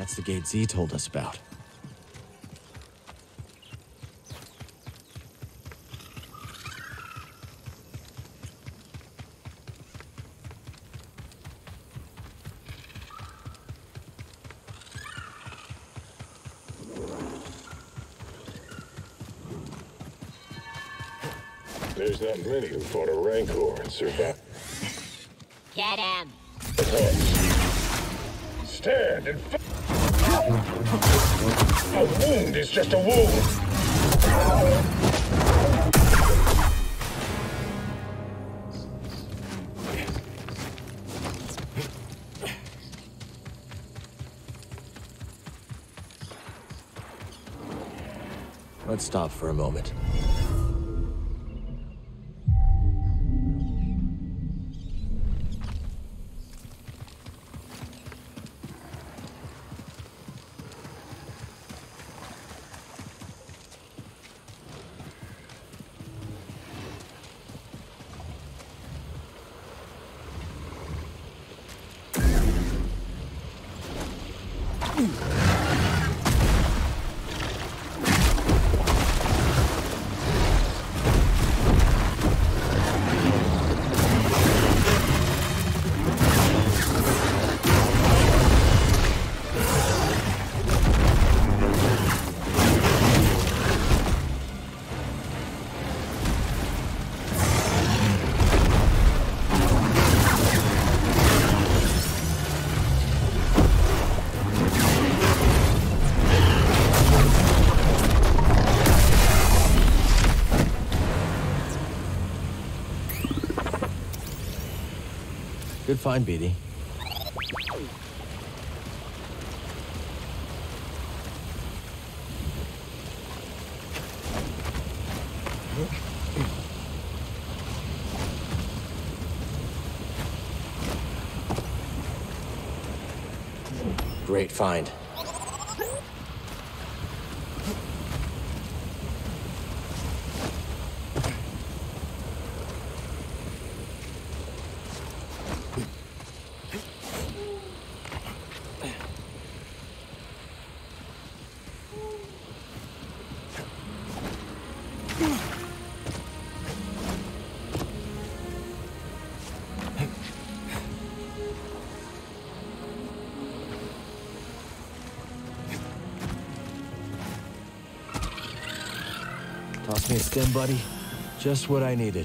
That's the gate Z told us about. There's not many who fought a Rancor and survived. Get him! Stand and fight! A wound is just a wound! Let's stop for a moment. Good find, BD. Great find. Toss me a stim, buddy. Just what I needed.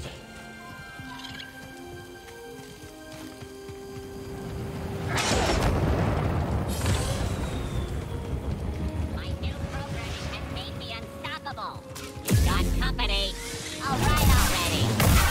My new programming has made me unstoppable. You've got company. All right already.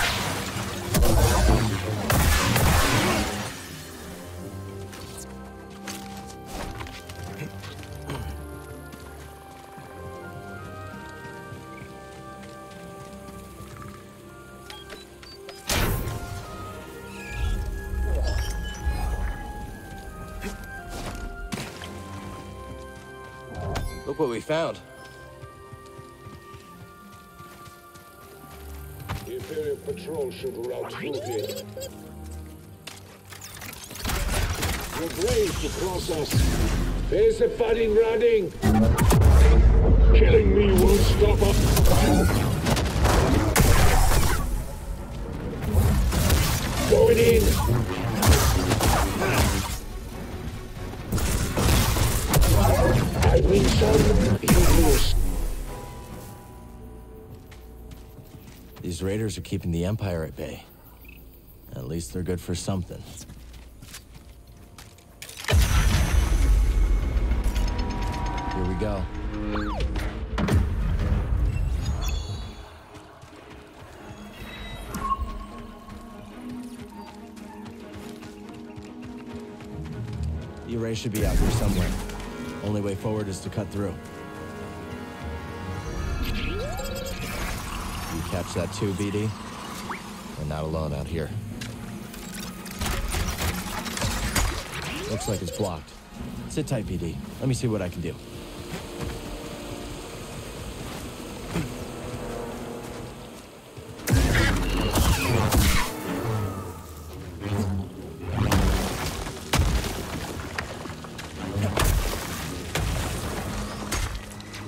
Look what we found. The Imperial Patrol should route through here. You're brave to cross us. There's the fighting running. Killing me won't stop us. Going in. I win some, you lose. These raiders are keeping the Empire at bay. At least they're good for something. Here we go. The array should be out here somewhere. Only way forward is to cut through. You catch that too, BD? We're not alone out here. Looks like it's blocked. Sit tight, BD. Let me see what I can do.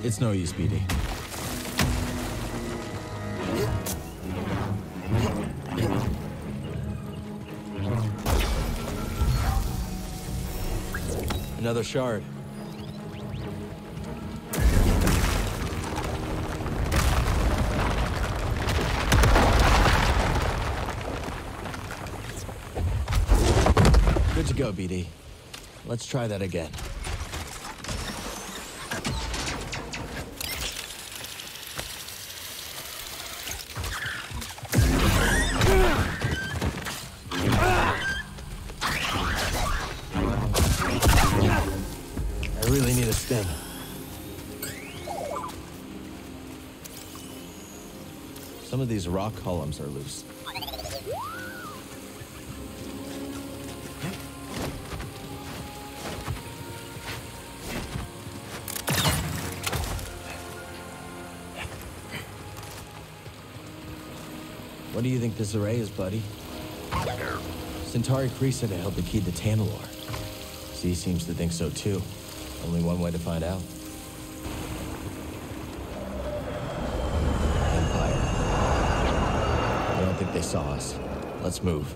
It's no use, BD. Another shard. Good to go, BD. Let's try that again. I really need a stem. Some of these rock columns are loose. What do you think this array is, buddy? Centauri Khri said it held the key to Tanalorr. Z seems to think so too. Only one way to find out. Empire. I don't think they saw us. Let's move.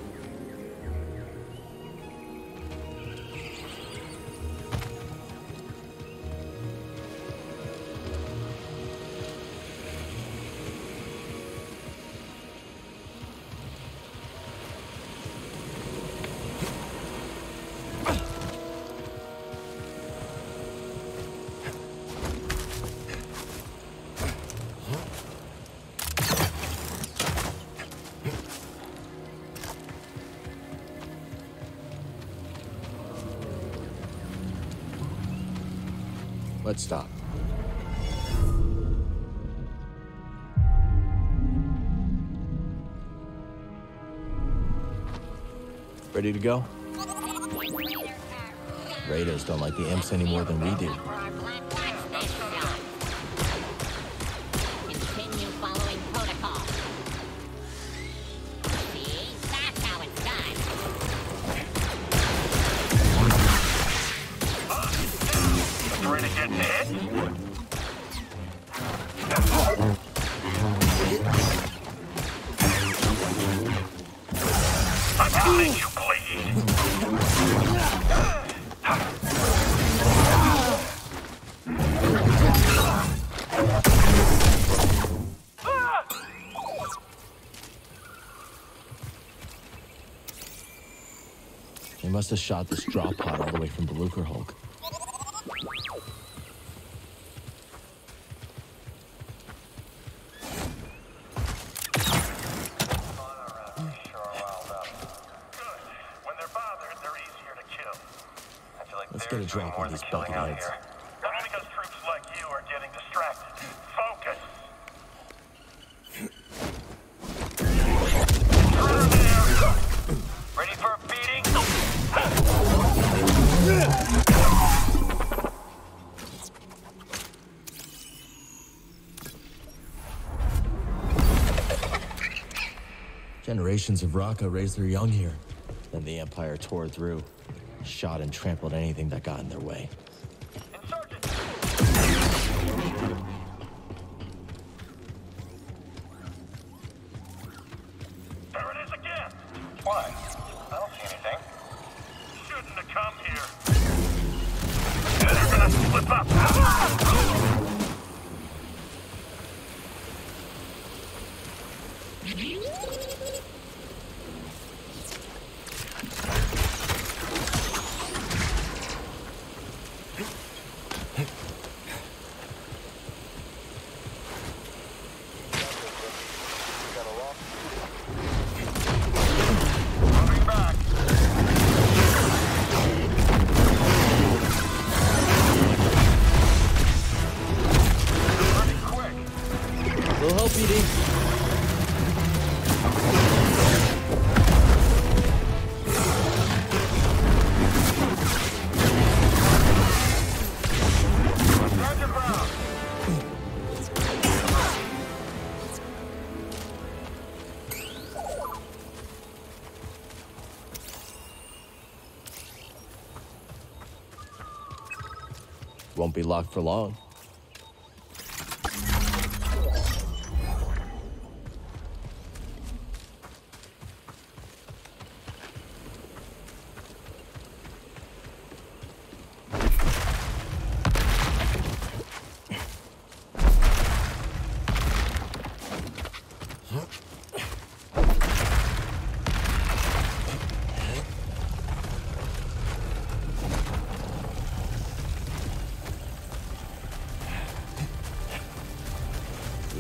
Let's stop. Ready to go? Raiders don't like the imps any more than we do. Continue following protocol. See? That's how it's done. Ready to get hit? I'm telling you, please. They must have shot this drop pod all the way from the Lucre Hulk. Let's get a drop on these bucketheads. Only because troops like you are getting distracted. Focus! Ready for a beating? Generations of Raqqa raised their young here. Then the Empire tore through, shot and trampled anything that got in their way. Insurgent! There it is again! Why? I don't see anything. Shouldn't have come here. They're gonna slip up! Moving back. Pretty quick. We'll help you, D. Roger, Brown. Won't be locked for long.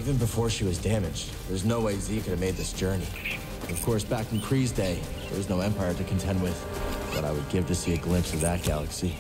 Even before she was damaged, there's no way Z could have made this journey. Of course, back in Kree's day, there was no Empire to contend with. But I would give to see a glimpse of that galaxy.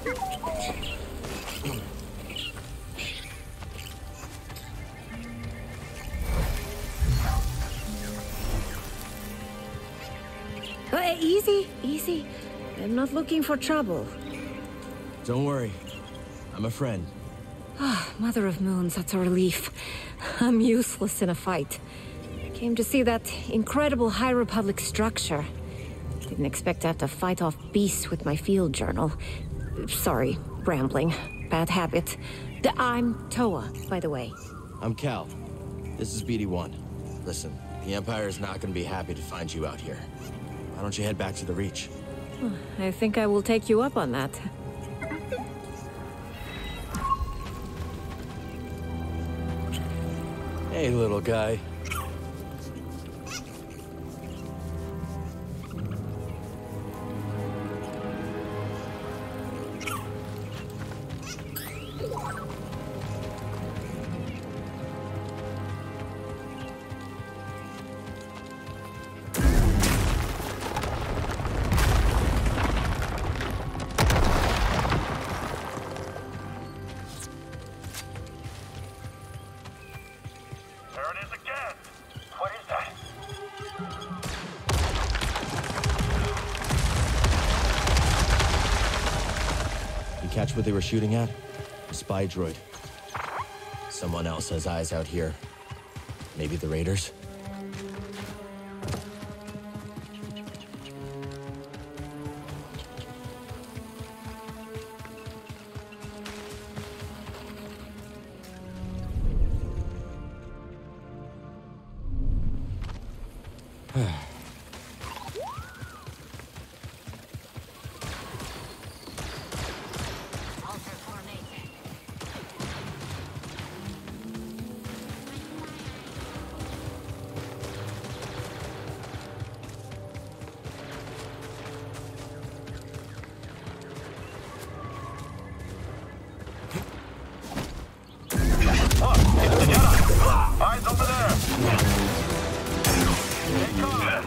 Easy, easy. I'm not looking for trouble. Don't worry. I'm a friend. Mother of Moons, that's a relief. I'm useless in a fight. Came to see that incredible High Republic structure. Didn't expect to have to fight off beasts with my field journal. Sorry, rambling. Bad habit. I'm Toa, by the way. I'm Cal. This is BD-1. Listen, the Empire is not going to be happy to find you out here. Why don't you head back to the Reach? I think I will take you up on that. Hey, little guy. There it is again. What is that? You catch what they were shooting at? A spy droid. Someone else has eyes out here. Maybe the Raiders? Alter formation. Eyes over there. Take cover.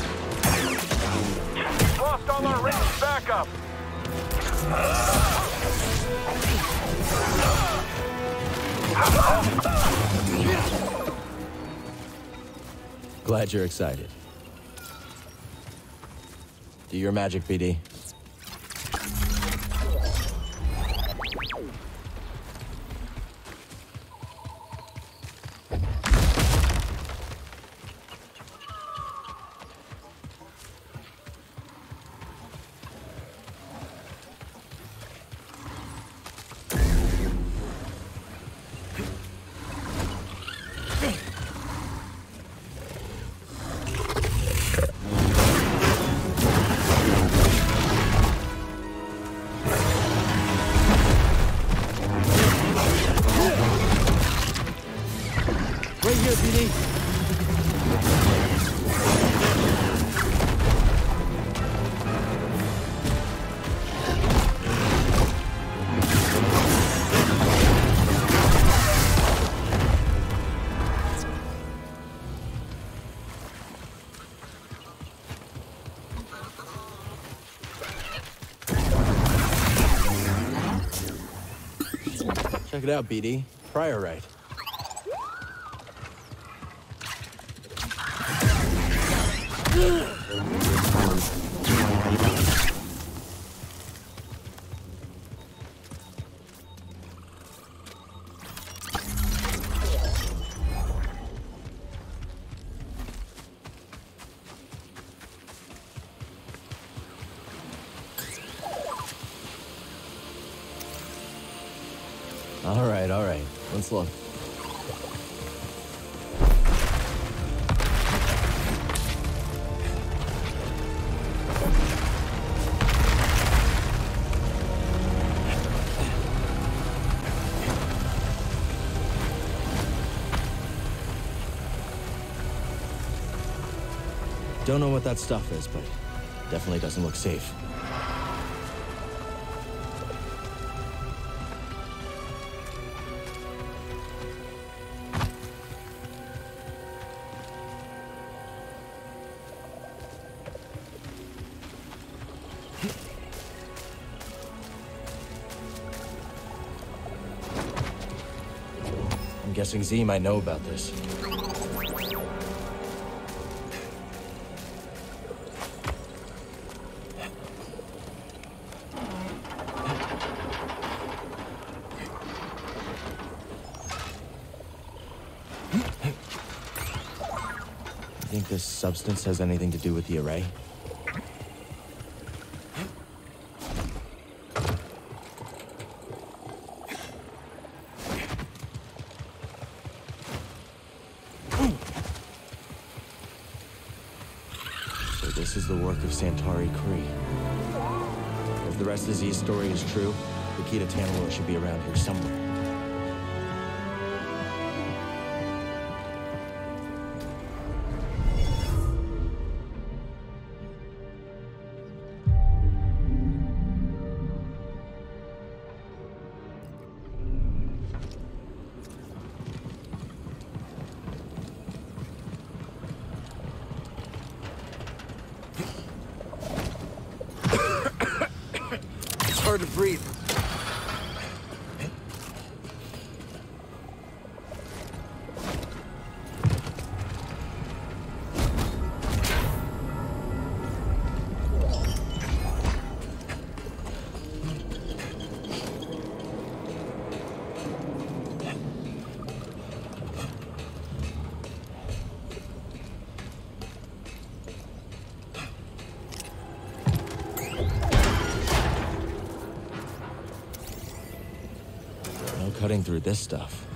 We've lost all our ranged backup. Glad you're excited. Do your magic, BD. Right here, BD. Check it out, BD. Priorite. All right. Let's look. Don't know what that stuff is, but definitely doesn't look safe. guessing Z might know about this. You think this substance has anything to do with the array? So this is the work of Santari Khri. If the rest of Z's story is true, the key to Tanalorr should be around here somewhere. Hard to breathe. Cutting through this stuff.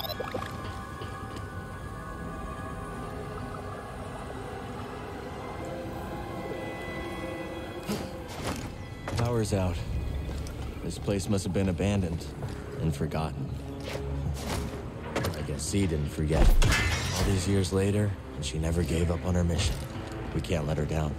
Power's out. This place must have been abandoned and forgotten. I guess Z didn't forget. All these years later, and she never gave up on her mission. We can't let her down.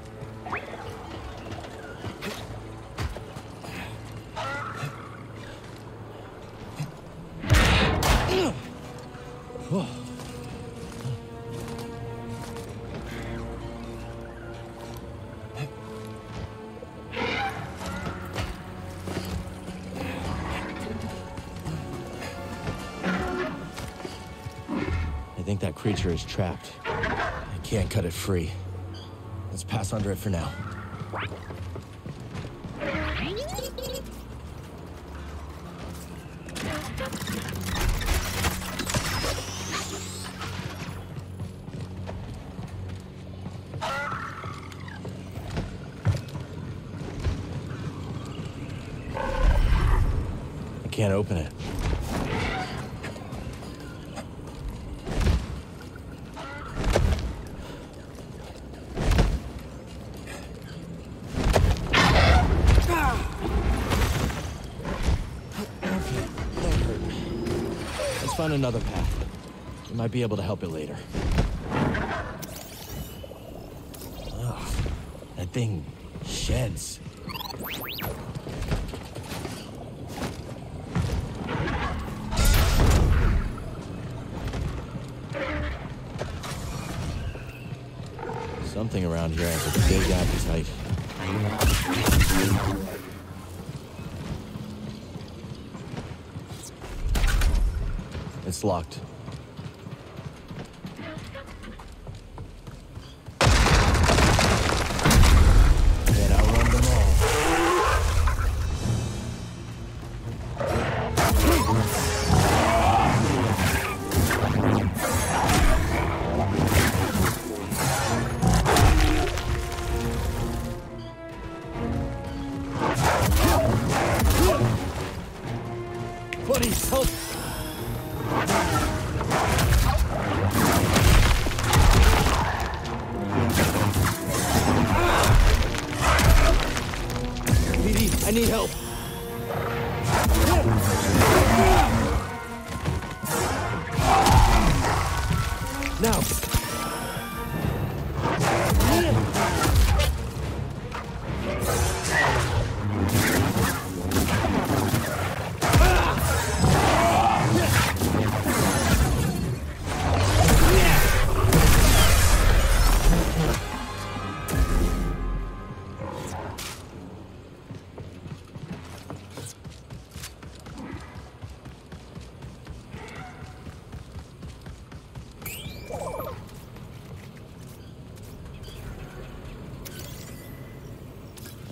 I think that creature is trapped. I can't cut it free. Let's pass under it for now. I can't open it. Find another path. We might be able to help it later. Ugh, that thing sheds. Something around here has a big appetite. It's locked. Can't outrun them all. Buddy, help! I need help. Now.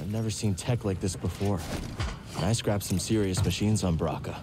I've never seen tech like this before. And I scrapped some serious machines on Bracca.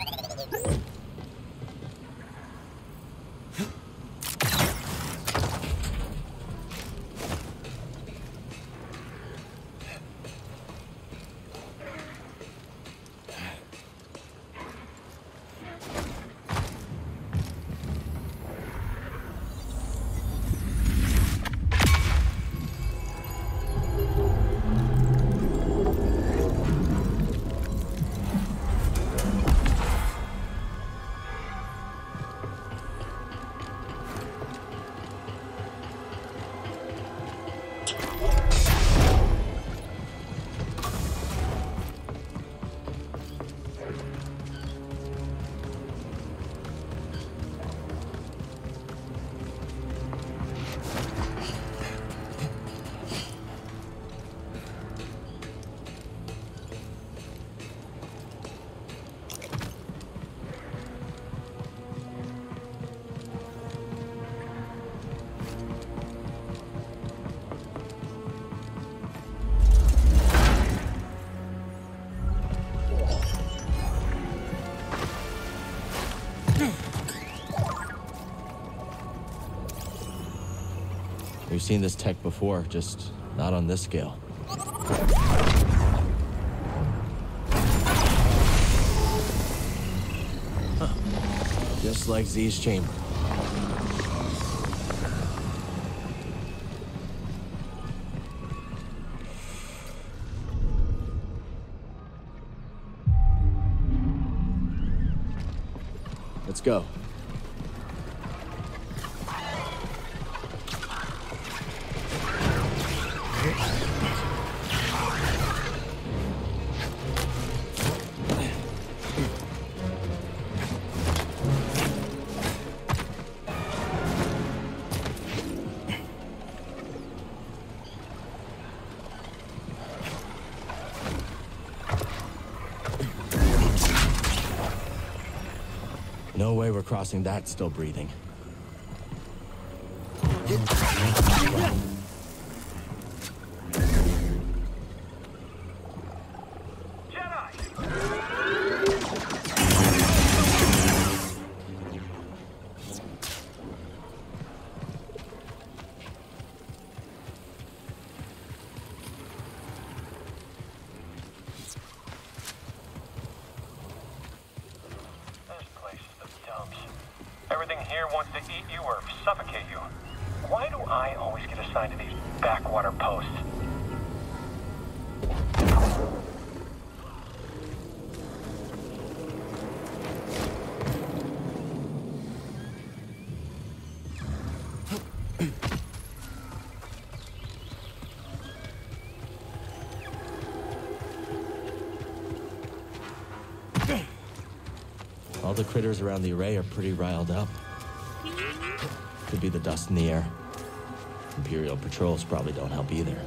We've seen this tech before, just not on this scale. Huh. Just like Z's chamber. Let's go. No way we're crossing that still breathing. Everything here wants to eat you or suffocate you. Why do I always get assigned to these backwater posts? All the critters around the array are pretty riled up. Could be the dust in the air. Imperial patrols probably don't help either.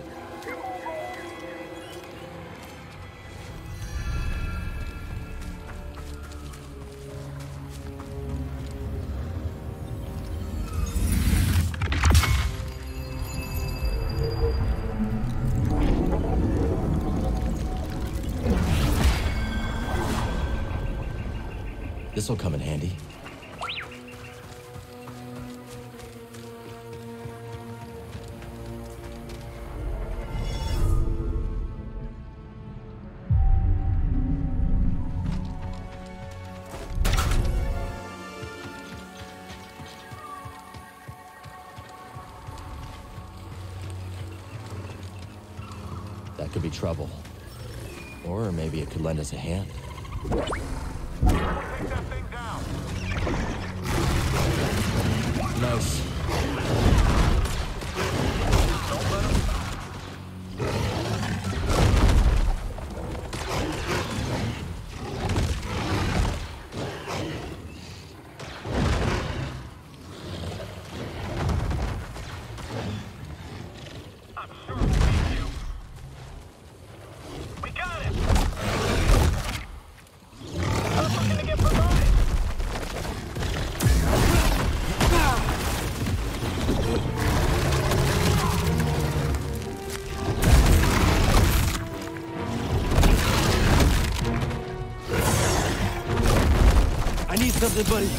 This'll come in handy. That could be trouble. Or maybe it could lend us a hand. Take that thing down. Nice. Don't let him. I'm sure we'll beat you. We got it. Stop looking to get promoted. something, buddy.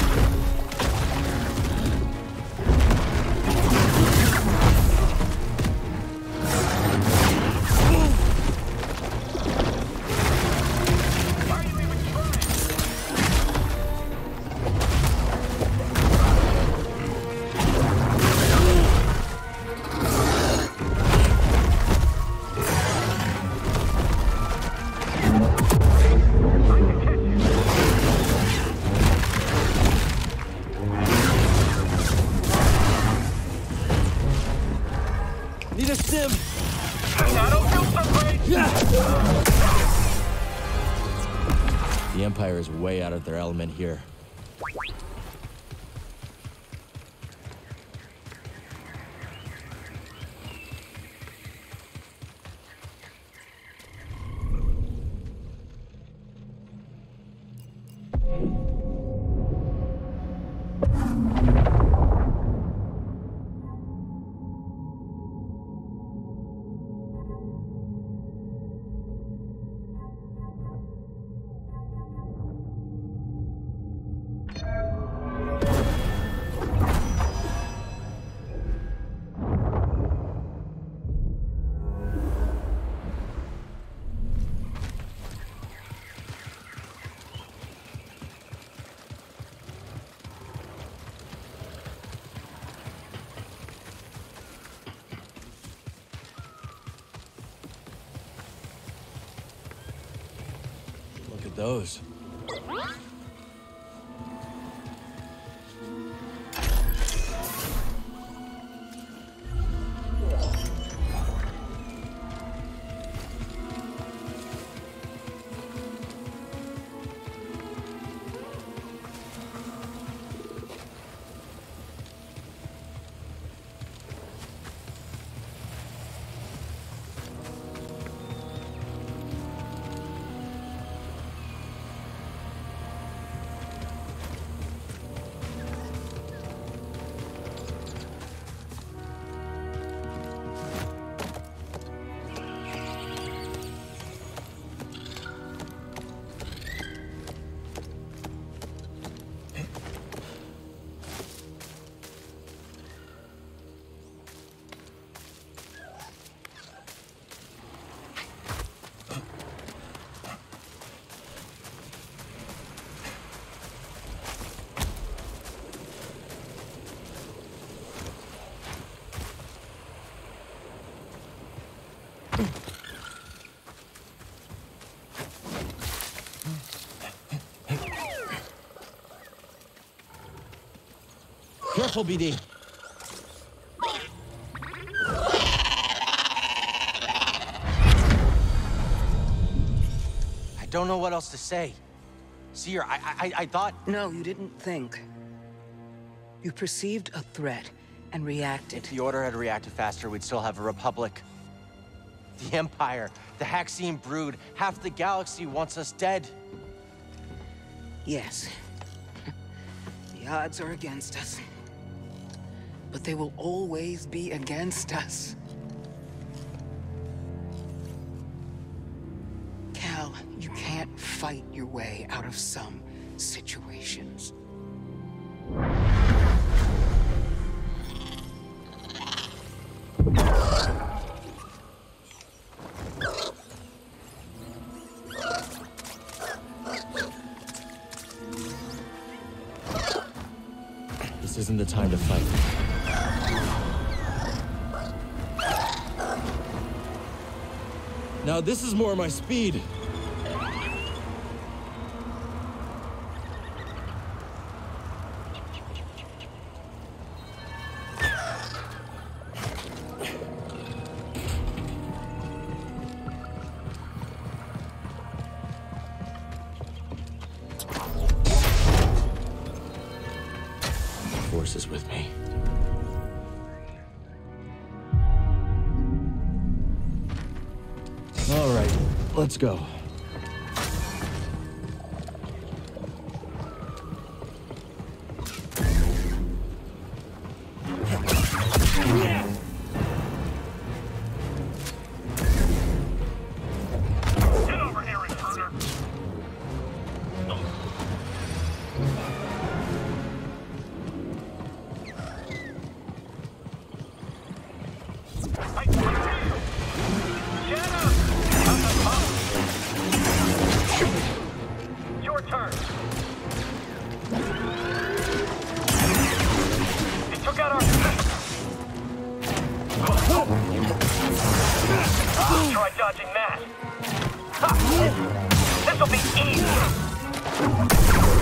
Need a stim! That'll feel so great! The Empire is way out of their element here. Look at those. Careful, BD. I don't know what else to say. Seer, I thought... No, you didn't think. You perceived a threat and reacted. If the Order had reacted faster, we'd still have a Republic. The Empire, the Haxian brood, half the galaxy wants us dead. Yes. The odds are against us. But they will always be against us. Cal, you can't fight your way out of some situations. This isn't the time to fight. Now this is more my speed. Force is with me. All right, let's go. Get over here, intruder! try dodging that. Ha! This'll be easy.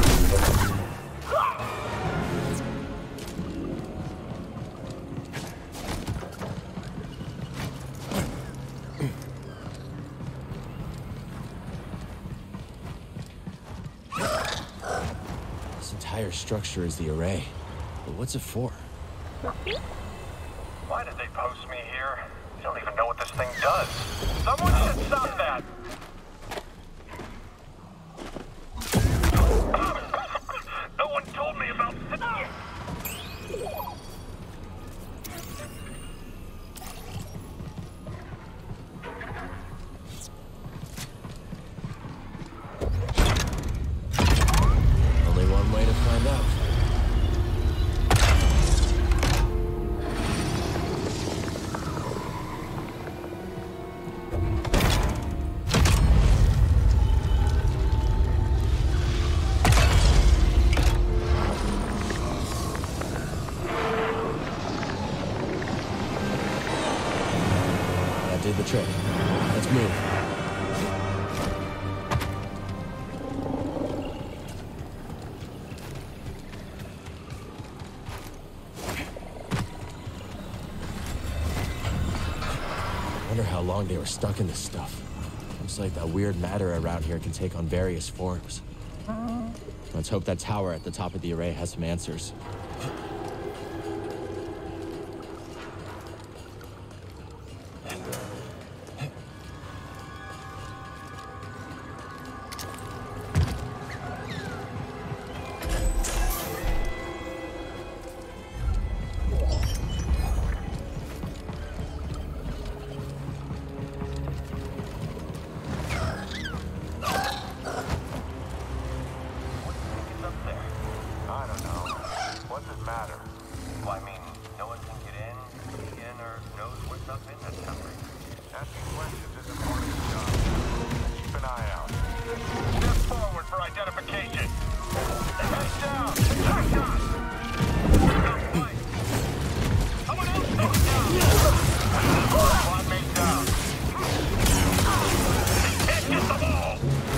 This entire structure is the array. But what's it for? Why did they post me here? I don't even know what this thing does. Someone should stop that. No one told me about this. Only one way to find out. That did the trick. Let's move. Wonder how long they were stuck in this stuff. Looks like that weird matter around here can take on various forms. Let's hope that tower at the top of the array has some answers. I don't know. What does it matter? Well, I mean, no one can get in, or knows what's up in that tower. Asking questions isn't part of the job. Keep an eye out. Step forward for identification. Head down. Someone else goes down. Squad mate down. They can't get the ball.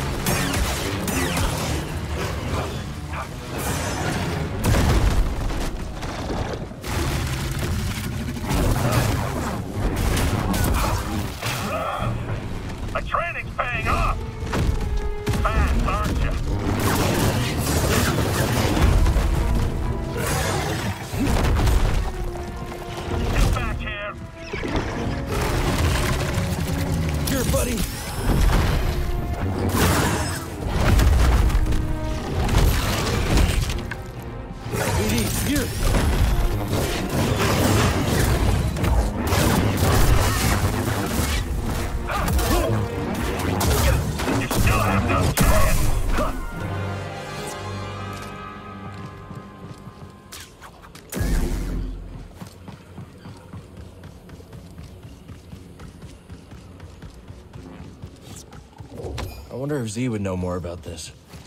The training's paying off! Fast, aren't you? Get back here! Here, buddy! BD, here! You still have no chance! I wonder if Z would know more about this.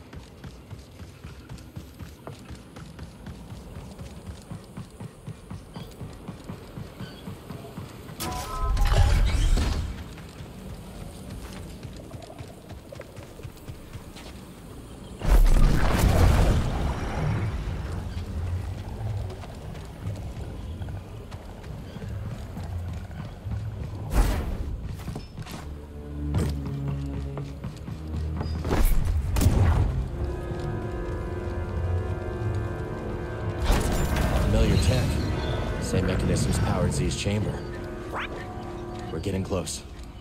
Familiar tech. Same mechanisms powered Z's chamber. We're getting close.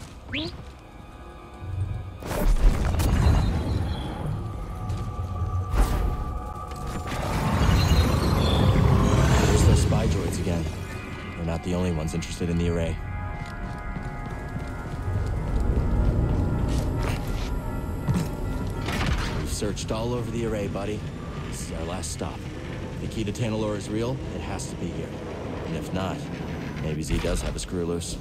There's those spy droids again. We're not the only ones interested in the array. We've searched all over the array, buddy. This is our last stop. If the key to Tanalorr is real, it has to be here. And if not, maybe Z does have a screw loose.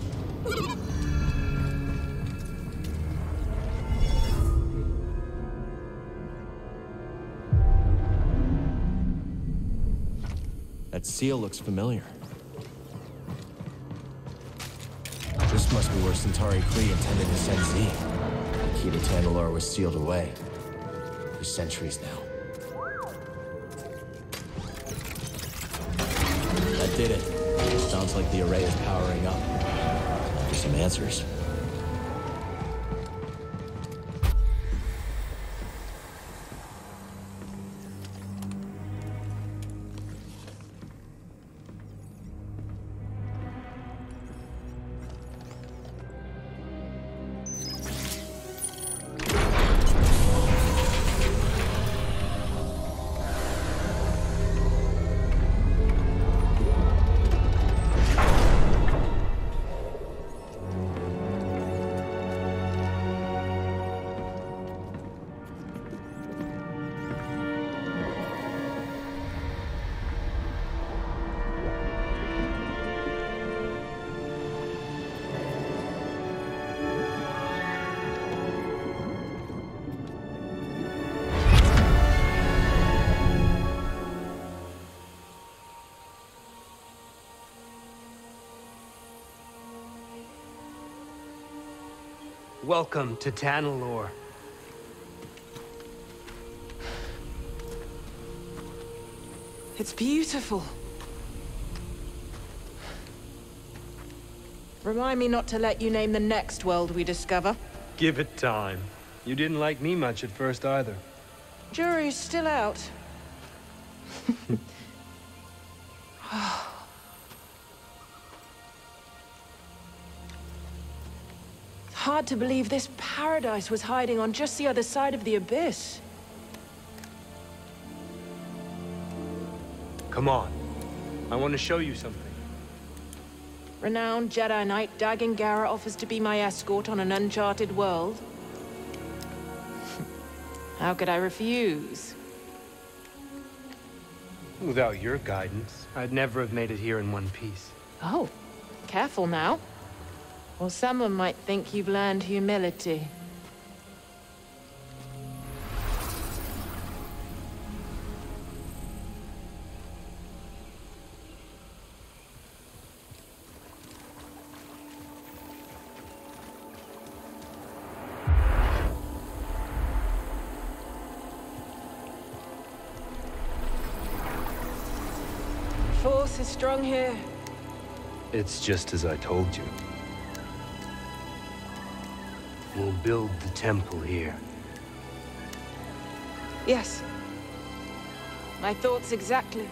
That seal looks familiar. This must be where Centauri Kree intended to send Z. The key to Tanalorr was sealed away. For centuries now. That did it. Sounds like the array is powering up. Time for some answers. Welcome to Tanalorr. It's beautiful. Remind me not to let you name the next world we discover. Give it time. You didn't like me much at first either. Jury's still out. Hard to believe this paradise was hiding on just the other side of the abyss. Come on. I want to show you something. Renowned Jedi Knight Dagan Gera offers to be my escort on an uncharted world. How could I refuse? Without your guidance, I'd never have made it here in one piece. Oh, careful now. Or someone might think you've learned humility. Force is strong here. It's just as I told you. We'll build the temple here. Yes. My thoughts exactly.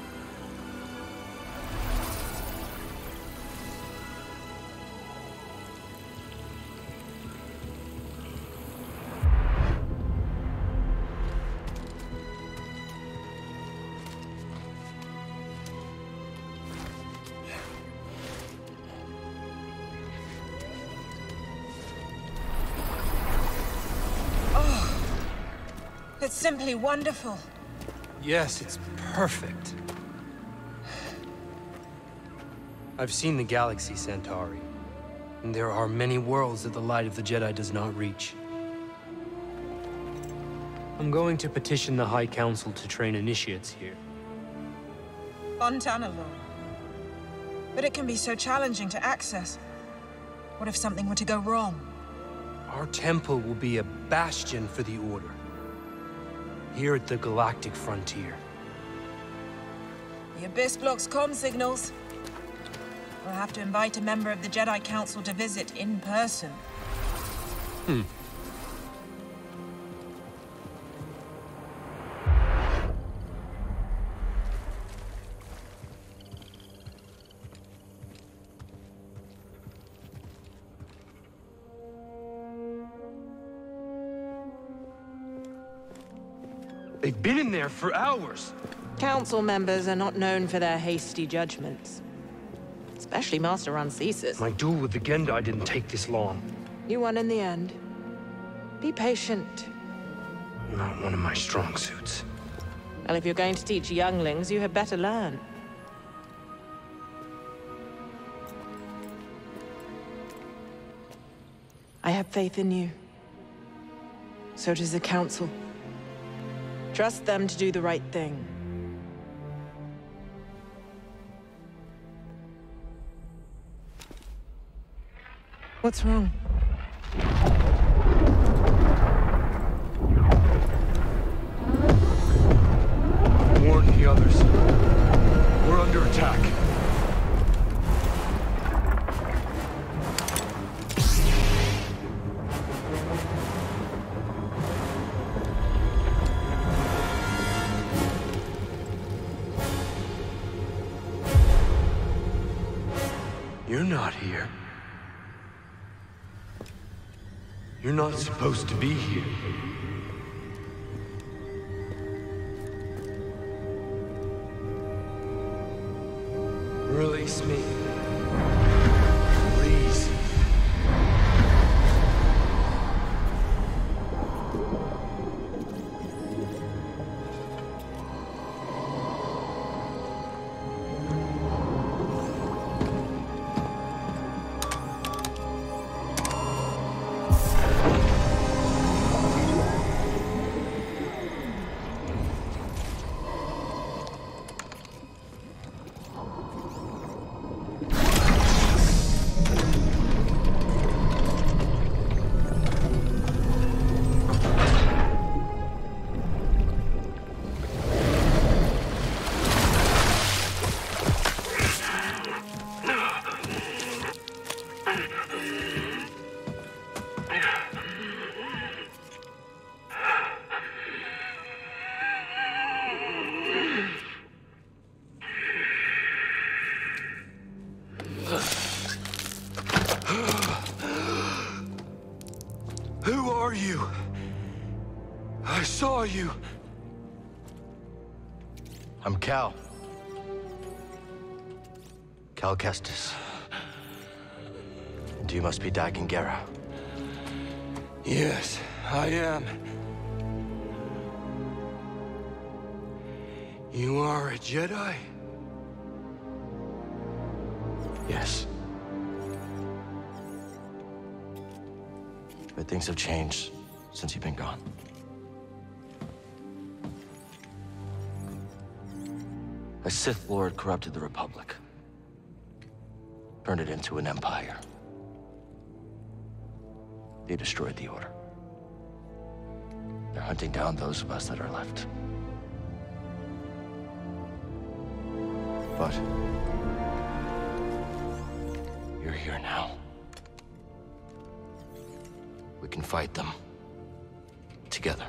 It's simply wonderful. Yes, it's perfect. I've seen the galaxy, Centauri. And there are many worlds that the light of the Jedi does not reach. I'm going to petition the High Council to train initiates here. On Tanalorr. But it can be so challenging to access. What if something were to go wrong? Our temple will be a bastion for the Order. Here at the galactic frontier. The Abyss blocks comm signals. We'll have to invite a member of the Jedi Council to visit in person. They've been in there for hours. Council members are not known for their hasty judgments. Especially Master Rancesis. My duel with the Gendai didn't take this long. You won in the end. Be patient. Not one of my strong suits. Well, if you're going to teach younglings, you had better learn. I have faith in you. So does the Council. Trust them to do the right thing. What's wrong? Warn the others. We're under attack. You're not here. You're not supposed to be here. Release me. Please. Who are you? I saw you. I'm Cal. Cal Kestis. And you must be Dagan Gera. Yes, I am. You are a Jedi? Yes. But things have changed since you've been gone. A Sith Lord corrupted the Republic. Turned it into an empire. They destroyed the Order. They're hunting down those of us that are left. But you're here now. We can fight them together.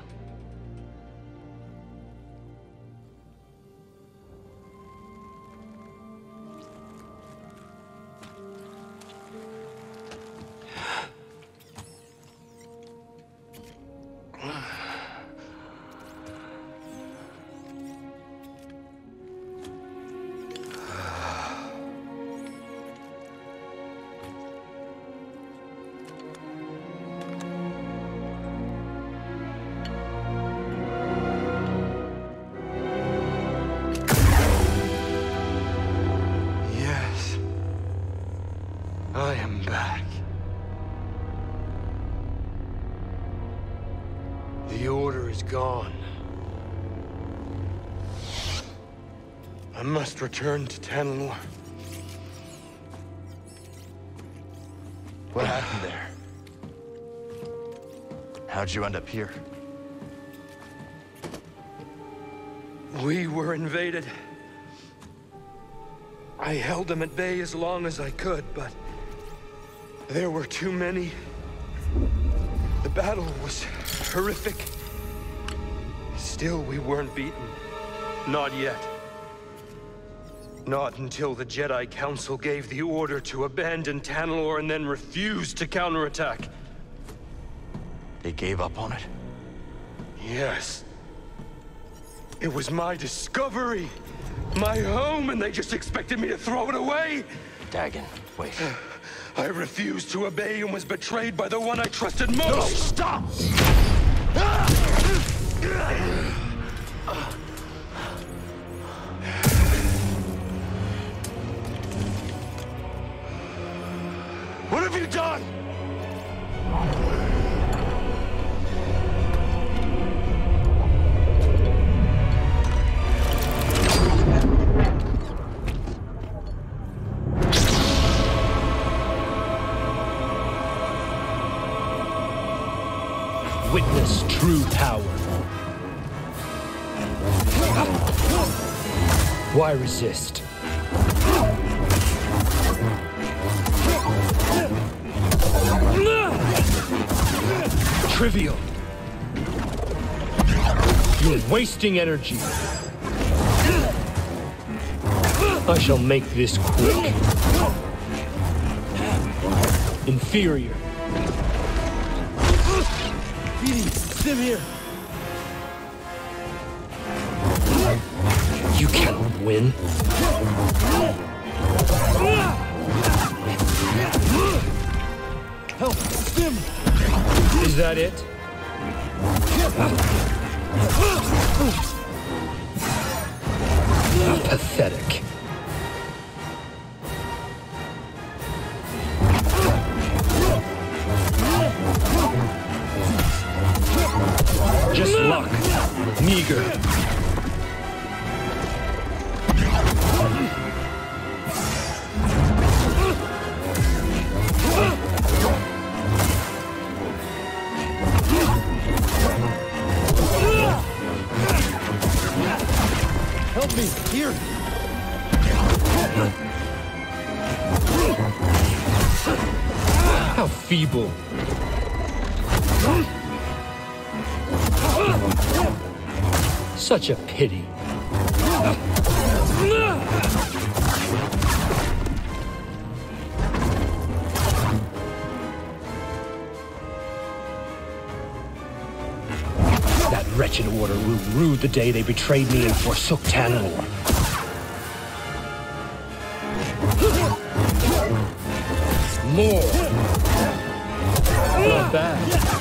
I am back. The Order is gone. I must return to Tanalorr. What happened there? How'd you end up here? We were invaded. I held them at bay as long as I could, but there were too many. The battle was horrific. Still, we weren't beaten. Not yet. Not until the Jedi Council gave the order to abandon Tanalorr and then refused to counterattack. They gave up on it? Yes. It was my discovery, my home, and they just expected me to throw it away? Dagan, wait. I refused to obey and was betrayed by the one I trusted most! No, stop! What have you done? witness true power. Why resist? Trivial. You're wasting energy. I shall make this quick. Inferior. Stim here. You cannot win. Help! Stim! Is that it? Pathetic. Just luck. Meager. Help me! Here! How feeble. Such a pity. That wretched order will rue the day they betrayed me and forsook Tanalorr. More. Not bad.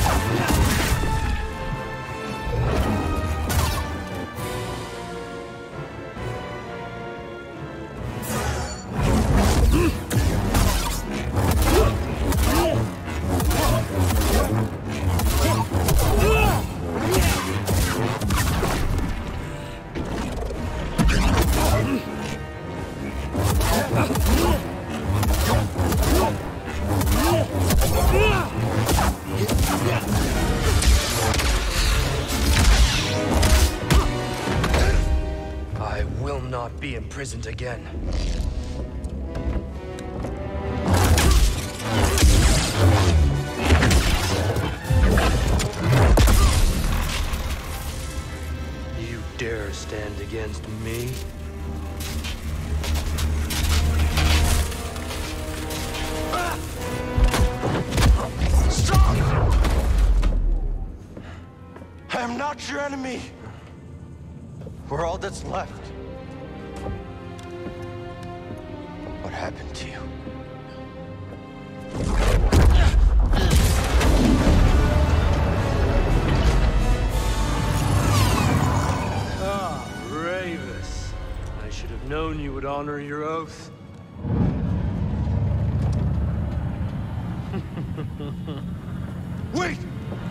I will not be imprisoned again. You dare stand against me? Stop! I am not your enemy. We're all that's left. What happened to you? Ah, Ravus. I should have known you would honor your oath. Wait!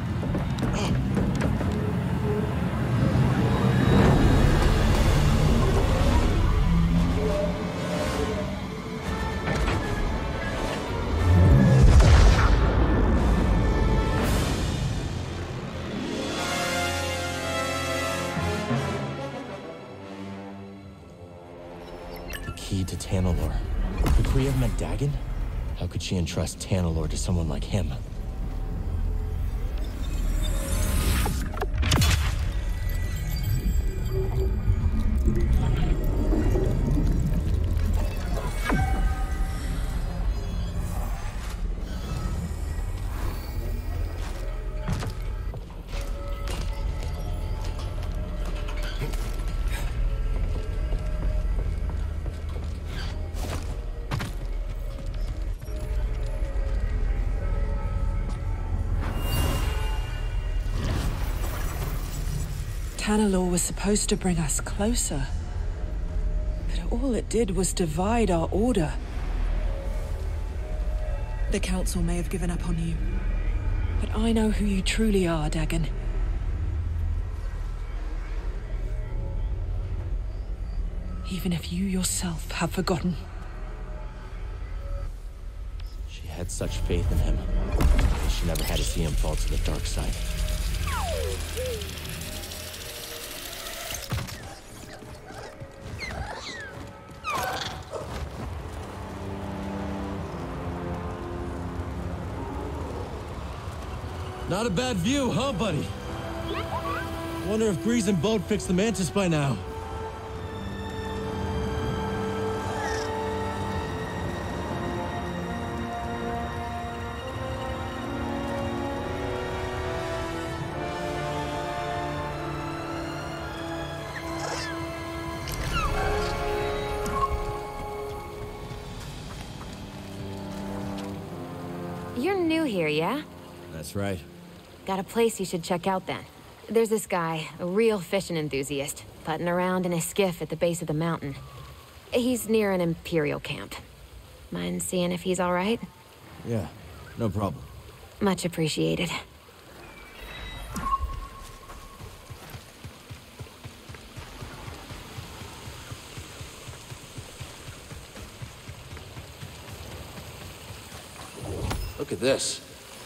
The key to Tanalorr. Could Kriya have met Dagon? How could she entrust Tanalorr to someone like him? Tanalorr was supposed to bring us closer. But all it did was divide our order. The Council may have given up on you. But I know who you truly are, Dagon. Even if you yourself have forgotten. She had such faith in him. Is she she never had to see him fall to the dark side. Not a bad view, huh, buddy? Wonder if Grease and Boat fixed the Mantis by now. You're new here, yeah? That's right. Got a place you should check out then. There's this guy, a real fishing enthusiast, putting around in his skiff at the base of the mountain. He's near an Imperial camp. Mind seeing if he's all right? Yeah, no problem. Much appreciated. Look at this.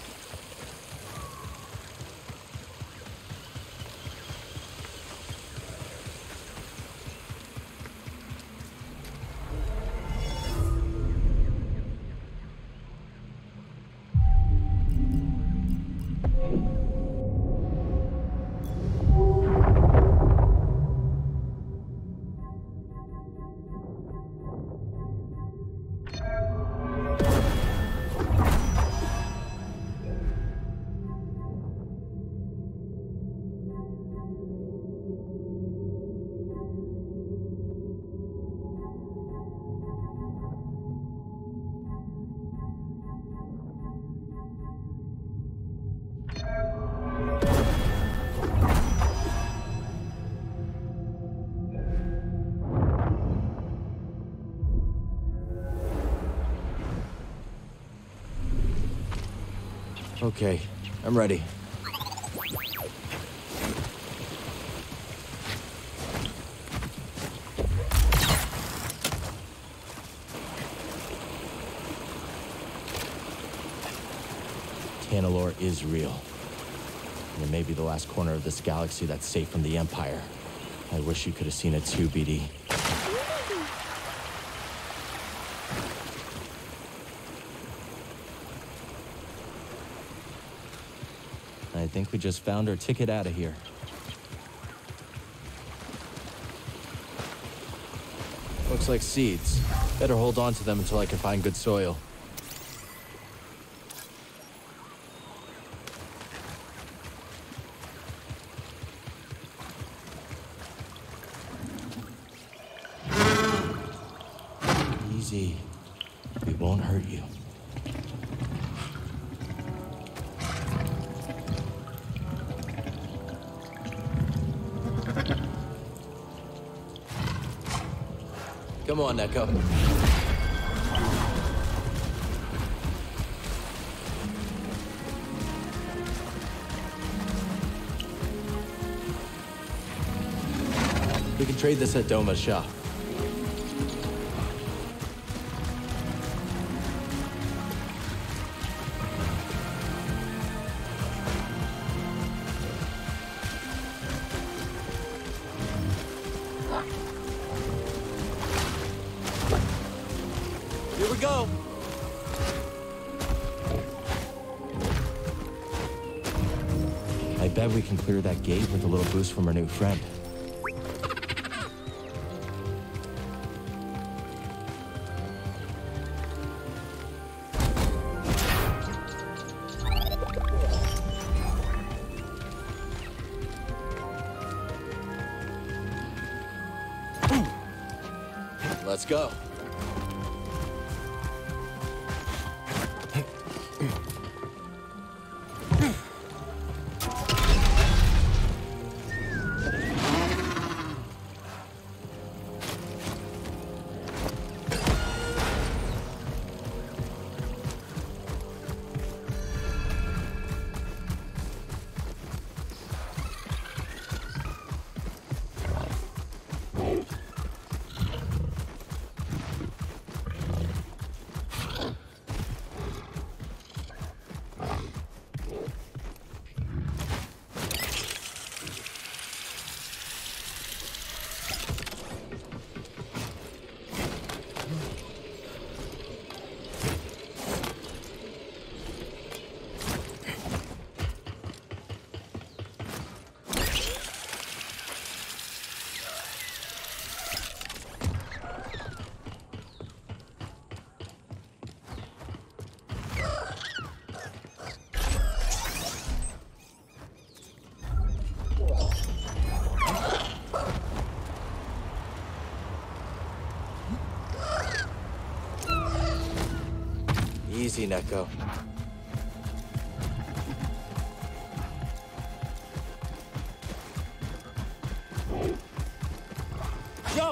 Okay, I'm ready. Tanalorr is real. And it may be the last corner of this galaxy that's safe from the Empire. I wish you could have seen it too, BD. I think we just found our ticket out of here. Looks like seeds. Better hold on to them until I can find good soil. Easy. We won't hurt you. Come on, Neko. We can trade this at Doma's shop. Here we go. I bet we can clear that gate with a little boost from our new friend. Let's go. see, Neko. Jump!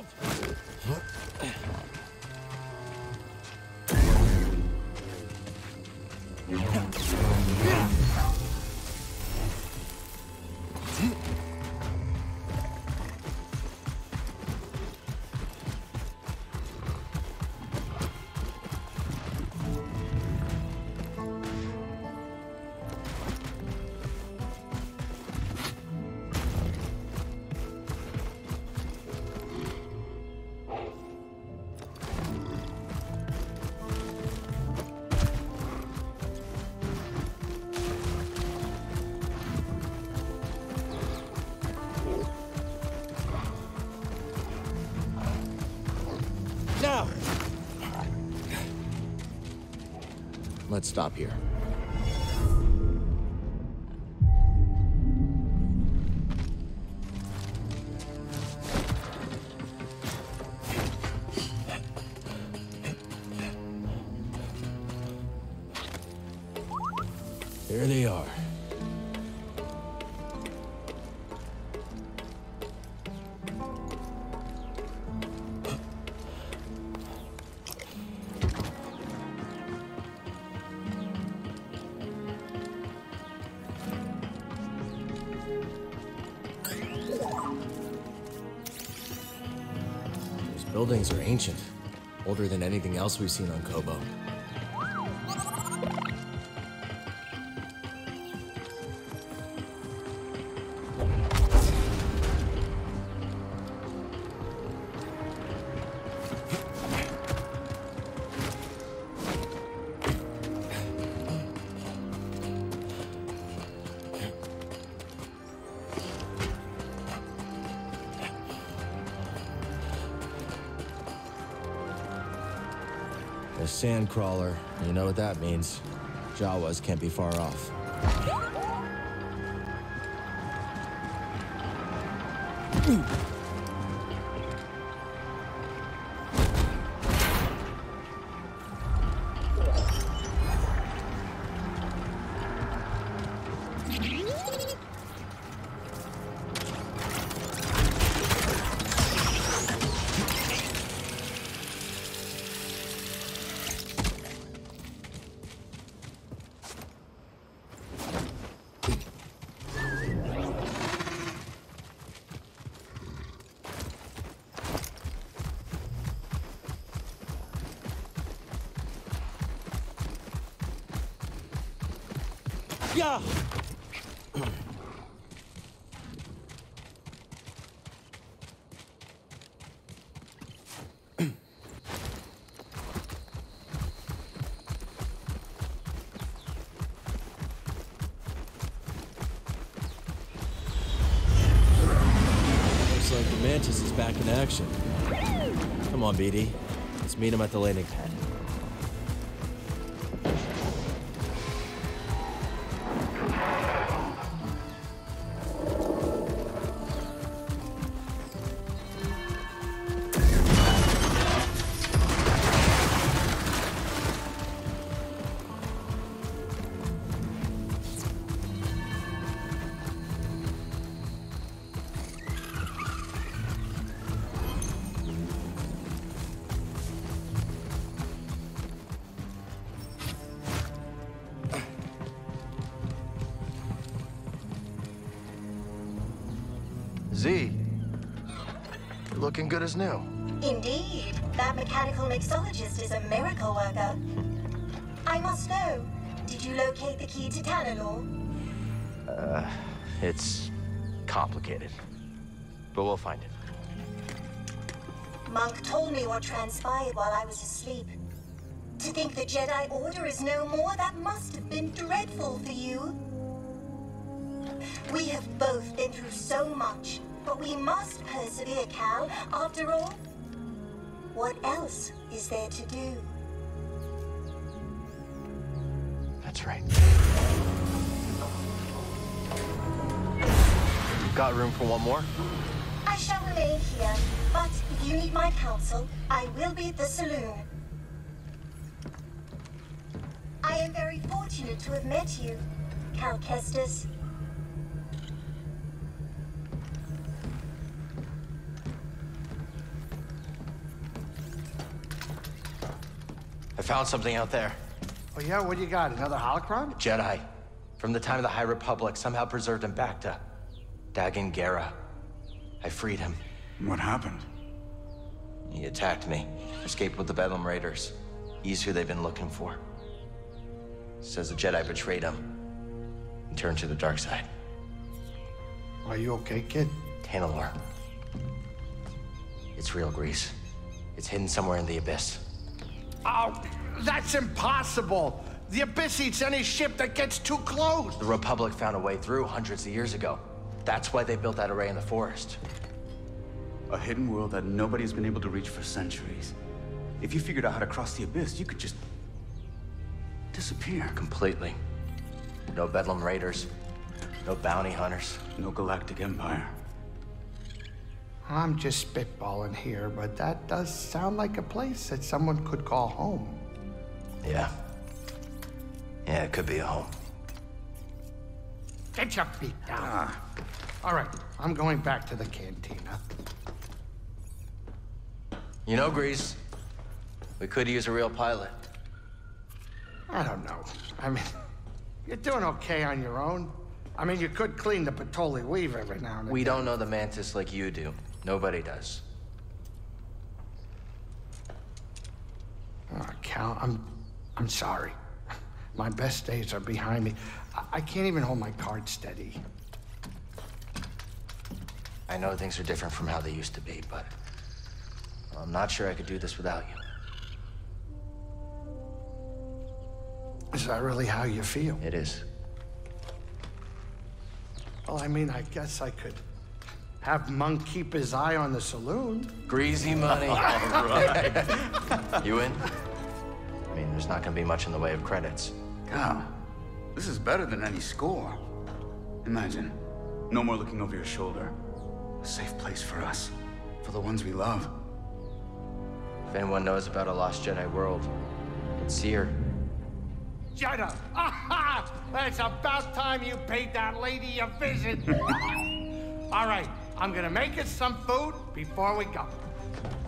Now! Let's stop here. Here they are. Buildings are ancient, older than anything else we've seen on Koboh. A sandcrawler, you know what that means. Jawas can't be far off. Yeah! Looks like the Mantis is back in action. Come on, BD. Let's meet him at the landing pad. Z, you're looking good as new. Indeed. That mechanical mixologist is a miracle worker. I must know, did you locate the key to Tanalorr? It's complicated, but we'll find it. Monk told me what transpired while I was asleep. To think the Jedi Order is no more, that must have been dreadful for you. We have both been through so much, but we must persevere, Cal. After all, what else is there to do? That's right. Got room for one more? I shall remain here, but if you need my counsel, I will be at the saloon. I am very fortunate to have met you, Cal Kestis. I found something out there. Oh yeah, what do you got? Another holocron? Jedi. From the time of the High Republic, somehow preserved in Bacta. Dagan Gera. I freed him. What happened? He attacked me. Escaped with the Bedlam Raiders. He's who they've been looking for. Says the Jedi betrayed him and turned to the dark side. Are you okay, kid? Tanalorr. It's real, Grease. It's hidden somewhere in the Abyss. Oh, that's impossible! The Abyss eats any ship that gets too close! The Republic found a way through hundreds of years ago. That's why they built that array in the forest. A hidden world that nobody's been able to reach for centuries. If you figured out how to cross the Abyss, you could just disappear. Completely. No Bedlam Raiders. No bounty hunters. No galactic empire. I'm just spitballing here, but that does sound like a place that someone could call home. Yeah. Yeah, it could be a home. Get your feet down. All right, I'm going back to the cantina. You know, Grease, we could use a real pilot. I don't know. I mean, you're doing okay on your own. I mean, you could clean the Patoli weave every now and then. We don't know the Mantis like you do. Nobody does. Oh, Cal, I'm sorry. My best days are behind me. I can't even hold my card steady. I know things are different from how they used to be, but I'm not sure I could do this without you. Is that really how you feel? It is. Well, I mean, I guess I could have Monk keep his eye on the saloon. Greasy money. All right. You in? I mean, there's not gonna be much in the way of credits. Cal, this is better than any score. Imagine, no more looking over your shoulder. A safe place for us, for the ones we love. If anyone knows about a lost Jedi world, it's Cere. Jedi! Aha! It's about time you paid that lady a visit. All right, I'm gonna make us some food before we go.